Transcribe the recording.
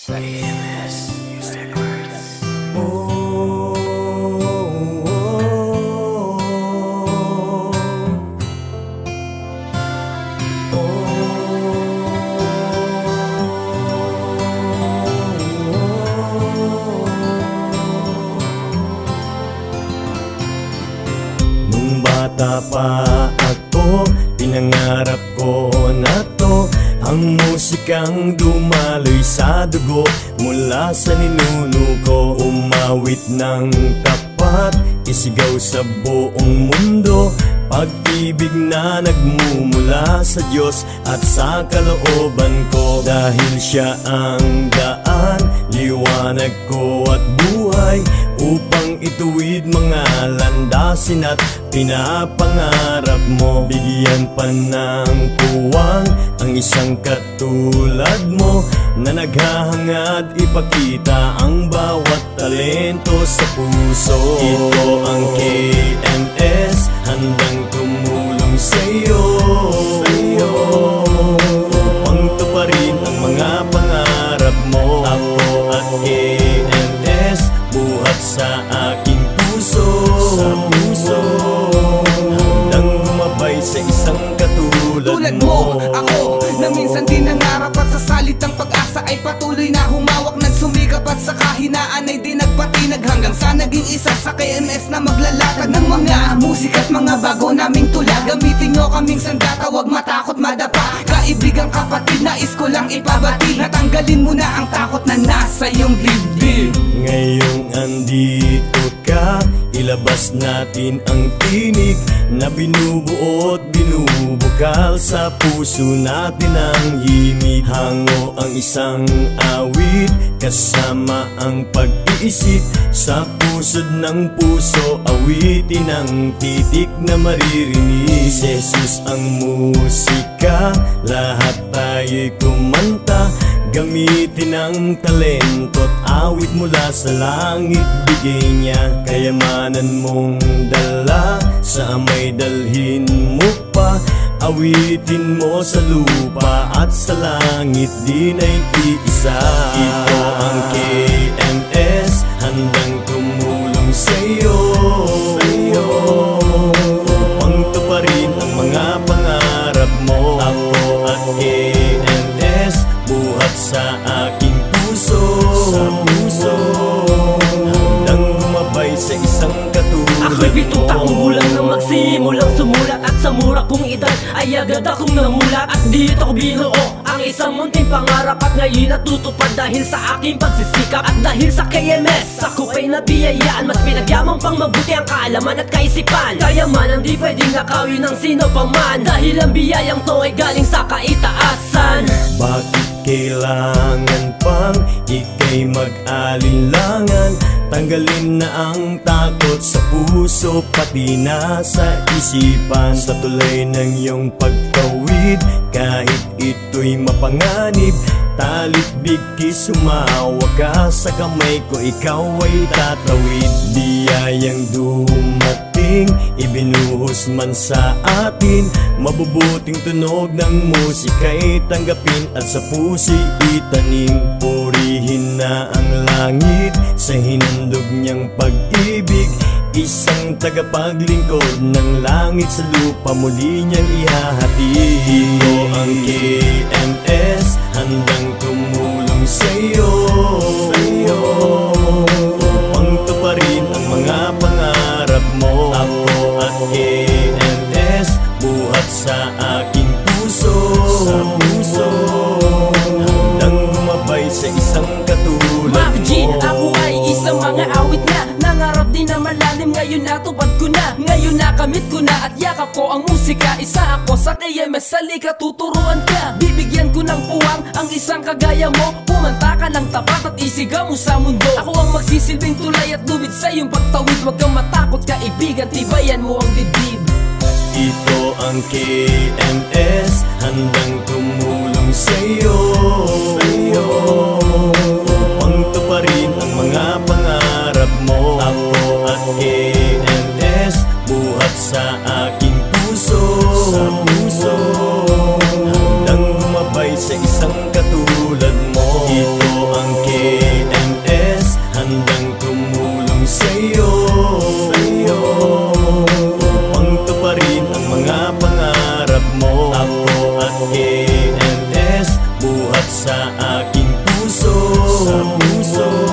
Sa EMS Music Arts. Nung bata pa ako, pinangarap ko na to, ang musikang dumaloy sa dugo mula sa ninuno ko. Umawit ng tapat, isigaw sa buong mundo, pag-ibig na nagmumula sa Diyos at sa kalooban ko. Dahil siya ang daan, liwanag ko at buhay, upang ituwid mga landasin at pinapangarap mo. Bigyan pa ng puwang ang isang katulad mo, na naghahangad ipakita ang bawat talento sa puso. Ito ang KMS, handang tumulong sa'yo, upang tuparin ang mga pangarap mo. Ako at KMS, buhat sa aking puso, handang gumabay sa isang katulad mo. Ako na minsan din nangarap at sa salitang pag-asa ay patuloy na humawak, nagsumikap at sa kahinaan ay di nagpatinag, hanggang sa naging isa sa KMS na maglalatag ng mga musika at mga bago naming tula. Gamitin nyo kaming sandata, wag matakot madapa. Kaibigang kapatid, nais ko lang ipabati, natanggalin mo na ang takot na nasa iyong dibdib. Ngayong andito ka, ilabas natin ang tinig na binubuo at binubukal sa puso natin ang himig. Hango ang isang awit, kasama ang pag-iisip, sa pusod ng puso awitin ang titik na maririnig. Si Jesus ang musika, lahat tayo'y kumanta, gamitin ang talento't awit mula sa langit bigay niya. Kayamanan mong dala, sa amay dalhin mo pa, awitin mo sa lupa at sa langit din ay iisa. Ito ang KMS, handang tumulong sa'yo, upang tuparin ang mga pangarap mo. Ako at KMS, buhat sa aking puso, handang gumabay sa isang katulad mo. Ako'y 7 taong gulang nang magsimulang sumulat, at sa mura kong edad ay agad akong namulat. At dito ko binuo ang isang munting pangarap, at ngayon natutupad dahil sa aking pagsisikap. At dahil sa KMS, ako ay nabiyayaan, mas pinagyaman pang mabuti ang kaalaman at kaisipan. Kayamanan di pwedeng nakawin ng sino pang man, dahil ang biyayang to ay galing sa kaitaasan. Bakit kailangan pang ika'y mag-alinlangan? Tanggalin na ang takot sa puso, pati na sa isipan. Sa tulay ng iyong pagtawid, kahit ito'y mapanganib, talit bigkis sumawa ka sa kamay ko, ikaw ay tatawid. Biyayang dumating, ibinuhos man sa atin, mabubuting tunog ng musika'y tanggapin at sa puso'y itanim. Purihin na ang langit sa hinandog niyang pag-ibig, isang tagapaglingkod ng langit sa lupa muli niyang ihahatid. Ito ang KMS, handang tumulong sa'yo, upang tuparin ang mga pangarap mo. Ako at KMS, buhat sa aking puso, handang gumabay sa isang katulad Mac G, mo. ako ay isang mga awit na nangarap din na malalim, ngayon natupad ko na, ngayon nakamit ko na, at yakap ko ang musika. Isa ako sa KMS, salika tuturuan ka, bibigyan ko ng puwang ang isang kagaya mo. Pumanta ka ng tapat at isigaw mo sa mundo. Ako ang magsisilbing tulay at lumit sa iyong pagtawid, wag kang matakot kaibigan, tibayan mo ang dibdib. Ito ang KMS, handang tumulong sa'yo, upang tuparin ang mga pangarap mo. Ako at KMS, buhat sa aking puso, handang gumabay sa isang katulad mo. Ito ang Sa puso